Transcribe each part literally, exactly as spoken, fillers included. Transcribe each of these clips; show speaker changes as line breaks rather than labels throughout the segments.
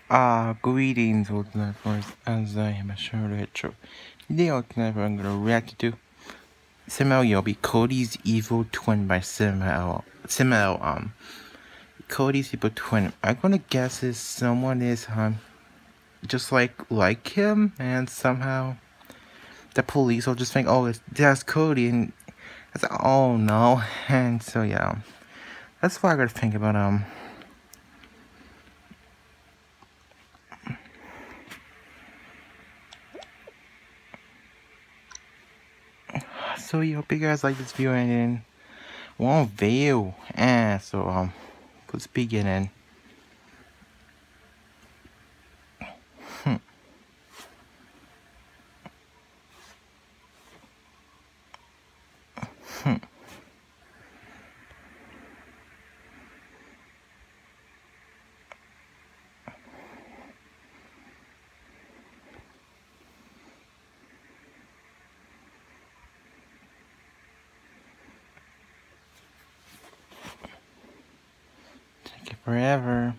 Ah, greetings, Ultimate Force, as I am a Shadow Retro. Today, Ultimate Force, I'm gonna react to Samuel Yobi, Cody's Evil Twin by Samuel. Samuel, um, Cody's Evil Twin. I'm gonna guess is someone is, um, just like, like him, and somehow the police will just think, oh, it's, that's Cody, and it's like, oh no, and so yeah. That's what I gotta think about, um, so yeah, hope you guys like this video, and then one video, and so, um, let's begin in. Hmm. Hmm. Take it forever.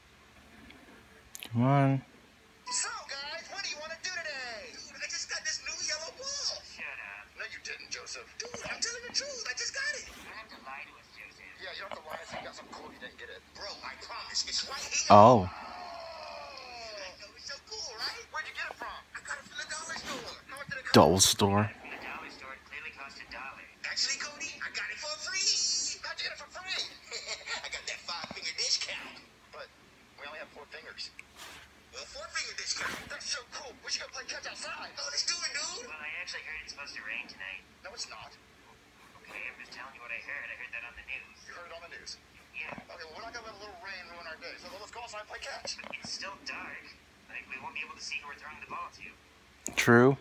Come on.
So, guys, what do you want to do today? Dude, I just got this new yellow ball. Shut up. No, you didn't, Joseph. Dude, I'm telling the truth. I just got it. You don't have to lie to us, Joseph. Yeah, you don't have to lie. So you got something cool. You didn't get it. Bro, I promise. It's right here.
Oh.
Oh. I know, it's so cool, right? Where'd you get it from? I got it from the dollar store. How much did it cost?
Dollar store.
The dollar store clearly cost a dollar. Actually, Cody, I got it for free. How'd you get it for free? I got that five-finger discount. But we only have four fingers. Well, four-finger discount. That's so cool. We should go play catch outside. Oh, let's do it, dude. Well, I actually heard it's supposed to rain tonight. No, it's not. Okay, I'm just telling you what I heard. I heard that on the news. You heard it on the news? Yeah. Okay, well, we're not going to let a little rain ruin our day. So let's go outside and play catch. But it's still dark. Like, we won't be able to see who we're throwing the ball to.
True.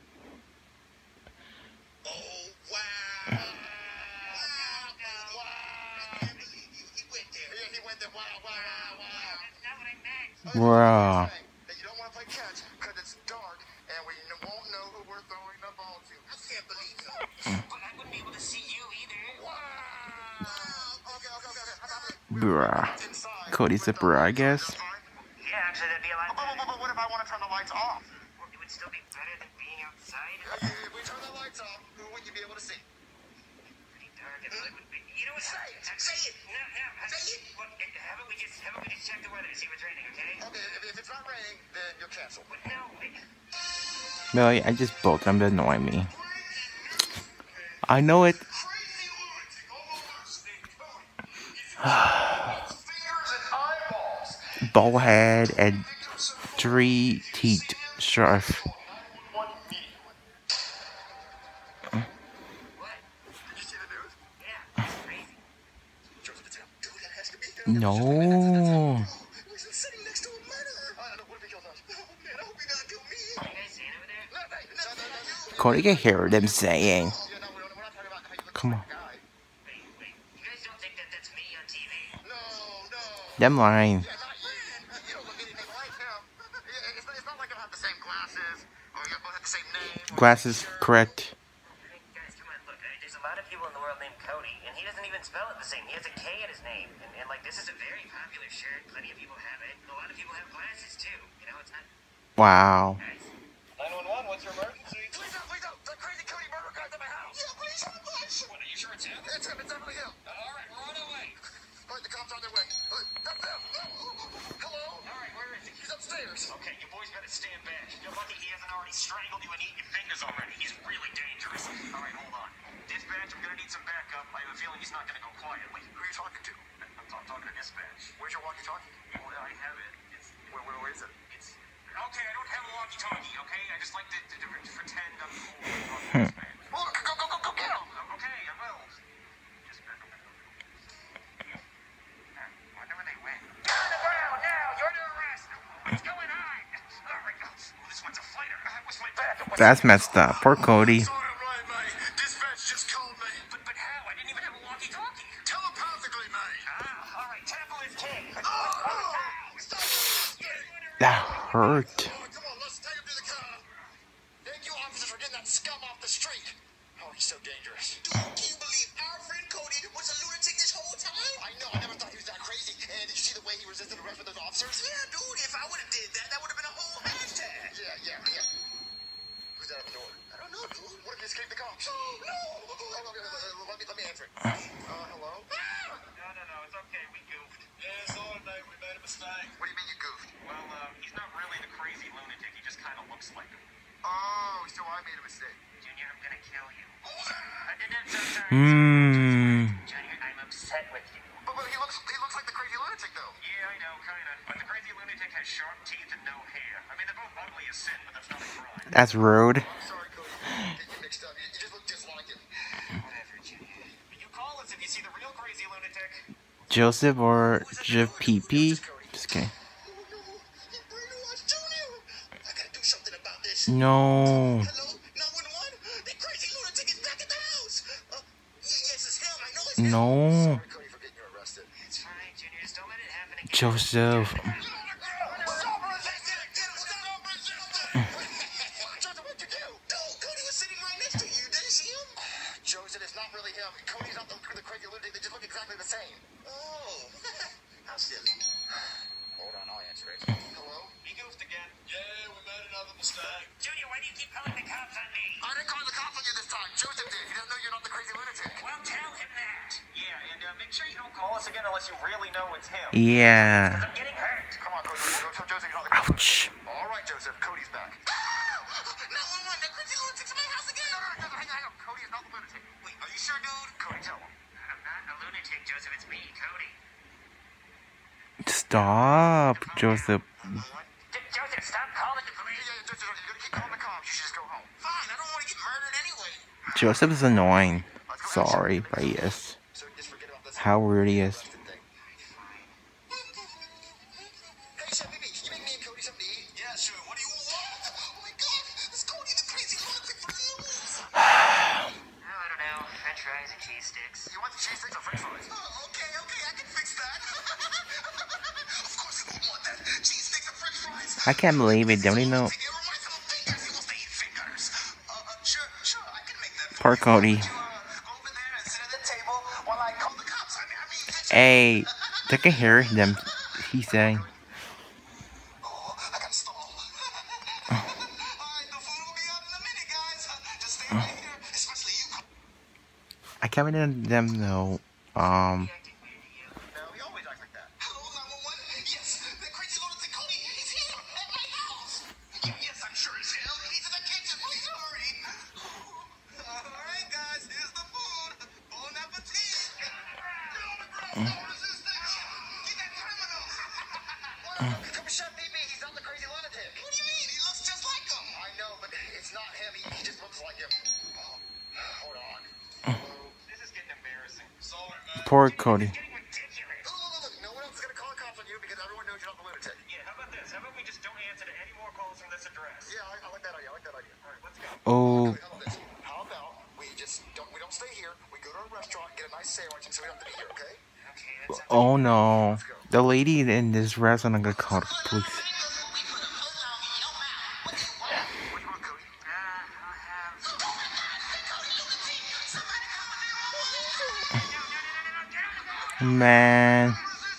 Oh, wow. Wow. Wow. He went there. Yeah, he went there. Wow, wow, wow, wow. That's not what I meant.
Wow.
That you don't want to play catch because it's dark and we won't know who we're throwing the ball to. I can't believe that. But I wouldn't be able to see you either. Wow. Okay, okay, okay, okay.
Bruh. Cody's a bruh, I guess.
Yeah, actually, that'd be a lot better. But, but, but what if I want to turn the lights off? Well, it would still be better than being outside. If we turn the lights off, who would you be able to see? Pretty dark. It would be. You know what? Say it. Say it. No, no. Say it. Well, haven't we just haven't we just check the weather to see if it's raining? Okay. Okay. If, if it's not raining, then you'll cancel. But no.
Billy, I just broke them to annoy me. I know it. Ballhead and three teeth sharp. No. Cody can hear them saying. Come on. Them lying. Glasses, correct.
Guys, come on, look. There's a lot of people in the world named Cody, and he doesn't even spell it the same. He has a K in his name, and, and like this is a very popular shirt. Plenty of people have it. A lot of people have glasses too. You know, it's not.
Wow.
nine one one, what's your emergency? Please don't, please don't. The crazy Cody murder guy's at my house. Yeah, please, I'm please. What, are you sure it's him? It's him, it's definitely him. Uh, all right, we're on our way. All right, the cops are on their way. Uh, that's him. Hello? All right, where is he? He's upstairs. Okay, you boys better stand back. You're lucky he hasn't already strangled you and eaten your fingers already. He's really dangerous. All right, hold on. Dispatch, I'm gonna need some backup. I have a feeling he's not gonna go quietly. Who are you talking to? I'm talk talking to dispatch. Where's your walkie-talkie? Well, I have it. It's where, where, where is it? It's okay. I don't have a walkie-talkie. Okay, I just like to, to, to, to pretend I'm cool. Hmm. Well, go, go, go, go, get him. Okay, I will. Just back up. Wonder where they went. Get on the ground now. You're under arrest. What's going on? Oh my God. This one's a fighter. I was my back.
That's messed up. Poor Cody. That hurt.
Come on, let's take him to the car. Thank you, officers, for getting that scum off the street. Oh, he's so dangerous. Dude, can you believe our friend Cody was a lunatic this whole time? I know, I never thought he was that crazy. And did you see the way he resisted arrest with those officers? Yeah, dude, if I would have did that, that would have been a whole hashtag. Yeah, yeah, yeah. Who's that at the door? I don't know, dude. What if you escaped the cops? No, no. Oh, okay, let me, let me answer it. Uh, hello? No, no, no, it's okay. We goofed. Yeah, sorry, mate. We made a mistake. What do you mean you goofed? Well, uh, he's not really the crazy lunatic. He just kind of looks like him. Oh, so I made a mistake. Junior, I'm gonna kill you.
Hmm.
Junior, I'm upset with you. But, but he looks he looks like the crazy lunatic, though. Yeah, I know, kinda. But the crazy lunatic has sharp teeth and no hair. I mean, they're both ugly as sin, but that's not a crime.
That's rude.
I'm sorry, Cody. Get you mixed up. You, you just look just like him. Whatever, Junior. You call us if you see the real crazy lunatic.
Joseph or J P P? Just kidding. No.
Hello, nine one one. The crazy lunatic is back at the house. Uh, yes, it's him. I know it's him.
No.
Sorry, Cody, for getting you arrested. It's fine, Junior. Just don't let it happen again.
Joseph.
Stop resisting! Stop resisting! Joseph, what'd you do? Dude, Cody was sitting right next to you. Didn't you see him? Joseph, it's not really him. Cody's not the, the crazy lunatic. They just look exactly the same. Oh. How silly. Hold on, I'll answer it. Hello? He goofed again. Yeah, we made another mistake. Junior, why do you keep calling the cops on me? I didn't call the cops on you this time. Joseph did. He doesn't know you're not the crazy lunatic. Well, tell him that. Yeah, and uh, make sure you don't call us again unless you really know it's him.
Yeah.
I'm getting hurt. Come on, Cody. Go tell Joseph you're not the crazy
Ouch.
lunatic. All right, Joseph. Cody's back. nine one one. The crazy lunatic's in my house again. No, no, no, hang on, hang on. Cody is not the lunatic. Wait, are you sure, dude? Cody, tell him. I'm not a lunatic, Joseph. It's me, Cody.
Stop, Joseph.
Joseph, stop calling the police. Yeah, yeah, Joseph, you're gonna keep calling the cops. You should just go home. Fine, I don't want to get murdered anyway.
Joseph is annoying. Sorry, but he is.
So just forget about this.
How rude he is.
Hey, Chef, baby, can you make me and Cody something to eat? Yeah, sure. What do you want? Oh my God, it's Cody the crazy lunatic for meals. I don't know. French fries and cheese sticks. You want the cheese sticks or French fries? Oh, okay, okay, I can fix that. Of course you won't want that. Cheese sticks and French fries.
I can't believe it. Don't you know?
It reminds him of fingers. He wants to eat fingers. Uh, uh, sure, sure, I can make that for
Poor
you.
Cody.
You, uh, go over there and sit at the table while I call the cops. I mean, I mean, get
Hey,
you-
they can hear them. He's saying.
Oh, I got stall. All right, the food will be out in a minute, guys. Just stay right here, especially you.
I can't believe them though. Um.
No, he always acts like that. Hello, nine one one. Yes, the crazy lunatic Cody is here at my house. Yes, I'm sure it's him. He's in the kitchen. Please hurry. All right, guys, here's the food. Bon appetit. Get on the ground. No resistance. Get that criminal. Come on, Chef Pee Pee. He's not the crazy lunatic. What do you mean? He looks just like him. I know, but it's not him. He, he just looks like him. Oh, hold on. This is getting embarrassing. Sorry, man.
Poor Cody.
Getting ridiculous. Look, look, look, no one else is gonna call the cops on you because everyone knows you're not the lunatic. Yeah, how about this? How about we just don't answer to any more calls from this address? Yeah, I, I like that idea. I like that idea. All right, let's go.
Oh.
How about this? How about we just don't we don't stay here? We go to a restaurant, get a nice sandwich, and so we don't have to be here, okay? Okay, that sounds
Oh no. The lady in this restaurant I'm gonna call the police.
What do you want, Cody? Uh, I'll have.
Man.
Uh,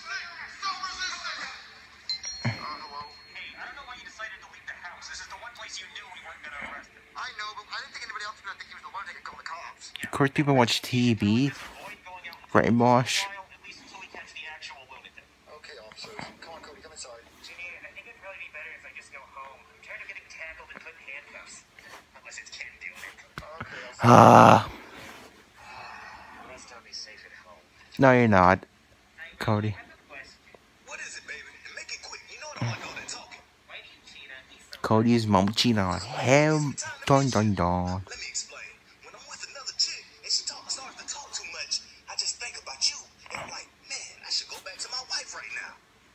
hello? Hey, I don't know why you decided to leave the house. This is the one place you knew we weren't gonna arrest him. I know, but I didn't think anybody else was gonna think he was the lunatic and call the cops.
Of course, people watch T V.
Just avoid going out
Brainwash.
for a while, at least until we catch the actual lunatic. Okay, officers. Come on, Cody, come inside. Junior, I think it'd probably be better if I just go home. I'm tired of getting tackled and put in handcuffs. Unless it's Ken doing it. Okay,
Ah.
I'll Rest, I'll be safe at home.
No, you're not, Cody.
I have a question. What is it, baby? And make it quick. You know I don't like all that talking. Why do you cheat on me so
Cody's mom cheated on him. Dun dun dun.
Let me explain. When I'm with another chick and she talk, starts to talk too much, I just think about you. And I'm like, man, I should go back to my wife right now.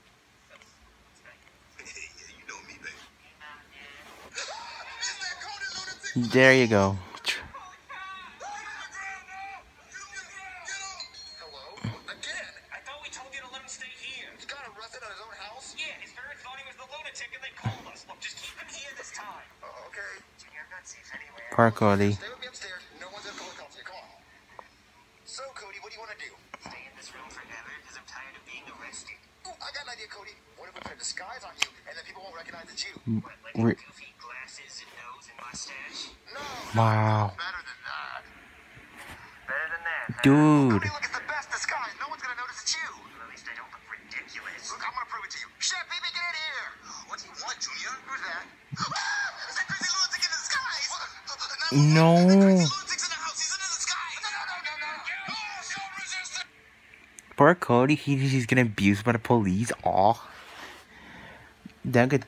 Yeah, you know me, baby. Is that Cody lunatic?
There you go.
Hello? Again? I thought we told you to let him stay here. He got arrested at his own house? Yeah, his parents thought he was the lunatic and they called us. Look, just keep him here this time. Uh, okay. Junior, I'm not safe anywhere.
Poor Cody.
Stay with me upstairs. No one's ever calling cops here. Come on. So, Cody, what do you want to do? Stay in this room forever because I'm tired of being arrested. Ooh, I got an idea, idea, Cody. What if we put a disguise on you, and then people won't recognize it's you?
Mm,
What, like
re-
goofy glasses and nose and mustache? No.
Wow.
Better than that. Better than that. Huh?
Dude.
Cody, look, it's the best disguise. No one's gonna notice it's you. Well, at least I don't look ridiculous. Look, I'm gonna prove it to you. Chef, baby, get in here. What do you want, Junior? Who's that? Ah! It's that crazy lunatic in the disguise.
No. Poor Cody, he, he's getting abused by the police. Aw. That could.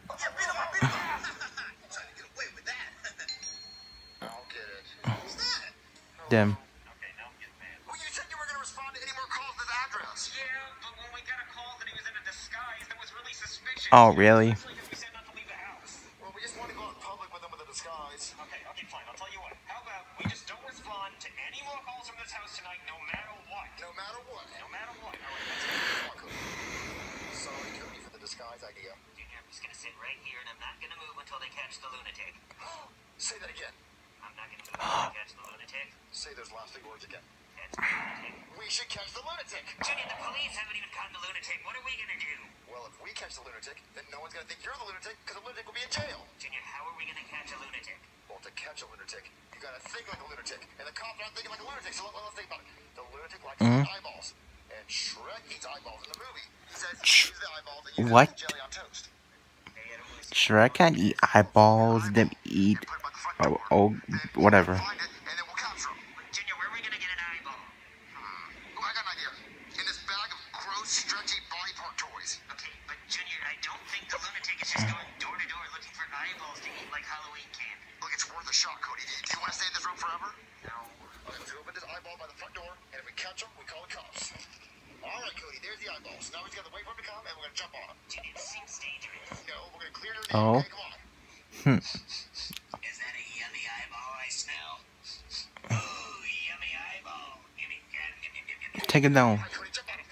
Them.
Well, you said you were going to respond to any more calls to this address. Yeah, but when we got a call that he was in a disguise, that was really suspicious.
Oh, really?
We said not to leave the house. Well, we just want to go out in public with him with a disguise. Okay, okay, fine. I'll tell you what. How about we just don't respond to any more calls from this house tonight, no matter what. No matter what? No matter what. All right, that's it. Sorry, Cody, for the disguise idea. Junior, I'm just going to sit right here, and I'm not going to move until they catch the lunatic. Say that again. I'm not going to move until they catch the lunatic. Say those last three words again. Catch the lunatic. We should catch the lunatic. Junior, the police haven't even caught the lunatic. What are we going to do? Well, if we catch the lunatic, then no one's going to think you're the lunatic, because the lunatic will be in jail. Junior, how are we going to catch a lunatic? Well, to catch a lunatic, you got to think like a lunatic. And the cops aren't thinking like a lunatic, so let, let's think about it. The lunatic likes
Mm-hmm.
eyeballs. And Shrek eats eyeballs in the movie. He says he use the eyeballs and use
What?
jelly on toast.
Shrek can't eat eyeballs. Them eat. Oh, oh, whatever.
Find it, and then we'll capture him. Junior, where are we gonna get an eyeball? Hmm. Oh, I got an idea. In this bag of gross, stretchy body part toys. Okay, but Junior, I don't think the lunatic is just going door to door looking for eyeballs to eat like Halloween candy. Look, it's worth a shot, Cody. Do you want to stay in this room forever? No. Okay, let's open this eyeball by the front door, and if we catch him, we call the cops. All right, Cody, there's the eyeball. So now we just gotta wait for him to come, and we're gonna jump on him. Junior, this seems dangerous. No, we're gonna clear everything.
Oh.
Okay, come on.
Hmm.
Is that a yummy eyeball I smell? Ooh, yummy eyeball. Gimme, gimme, gimme, gimme, gimme.
Take it down.
Cody, jump on him.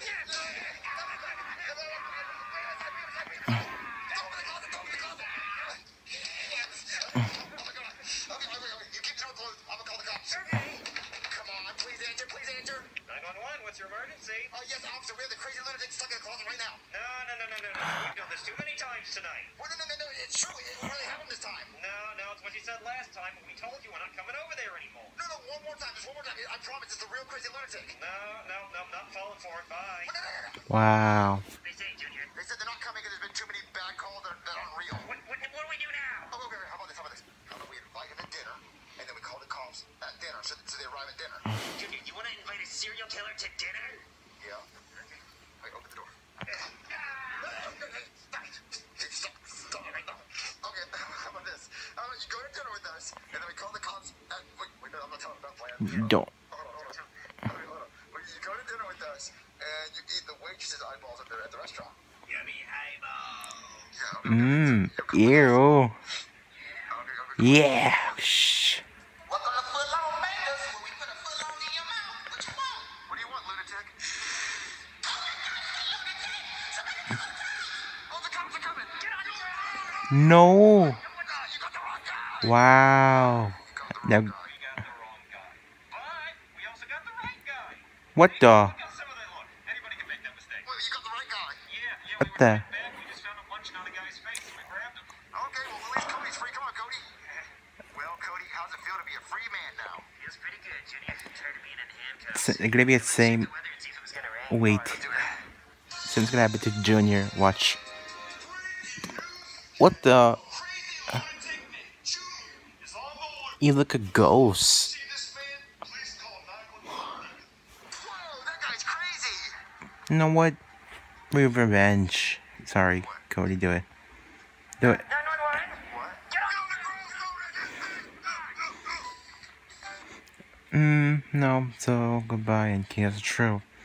Oh my God. Okay, okay, okay. You keep your mouth closed. I'm gonna call the cops. Come on, please answer, please answer.
nine one one, what's your emergency?
Uh, yes, officer, we have the crazy lunatic stuck in the closet right now.
No, no, no, no, no, no. We've done this too many times tonight.
Well, no, no, no, no, it's true. It really happened this time.
No, no, it's what you said last time. We told you we're not coming over there anymore.
No, no, one more time, just one more time. I promise it's the real crazy lunatic.
No, no, no, I'm not falling for it. Bye.
No, no, no, no.
Wow.
They say, Junior.
They said they're not coming because there's been too many bad calls that are, that aren't real.
What, what, what do we do now?
Oh, okay, okay, how about this, how about this? How about we invite him to dinner, and then we call the cops at dinner, so, so they arrive at dinner.
Junior, you want to invite a serial killer to dinner?
Yeah? Okay. Wait, open the door. Stop, stop it right now. Okay, how about this? How about you go to dinner with us, and then we call the cops at... Wait, wait, no, I'm not telling about the plan.
Don't.
Hold on, hold on. Okay, hold on. Well, you go to dinner with us, and you eat the waitress's eyeballs at the, at the restaurant.
Yummy eyeball.
Yeah, okay.
Mmm.
You'll come with us.
Ew.
Okay, okay.
Yeah. Shh.
Welcome to Foot Long Bangers, where we put a foot long in your mouth. What you want? What do you want, lunatic? Oh, the cops are coming. Get on your ass.
No.
You got the wrong guy.
Wow. Now,
We got the wrong guy. But we also got the right guy.
what the?
Look how some of them look. Anybody can make that mistake.
Wait, you got the right guy.
Yeah, yeah,
What
we were
the?
sitting back. We just found him punching on a guy's face, and we grabbed him.
Okay, well, at least Cody's free. Come on, Cody. Well, Cody, how's it feel to be a free man now?
Feels pretty good, Junior. Tired of being in handcuffs.
It's gonna be the same.
The weather and see if it was gonna rain.
Wait.
Do that.
Something's gonna happen to Junior. Watch. What the?
Crazy lunatic Junior is on the loose.
You look a ghost.
See this man? Please call nine one one. Whoa, that guy's crazy.
You know what? We have revenge. Sorry, Cody. Do it. Do it.
nine one one.
What?
Get on.
Mm, no. So goodbye, and that's true.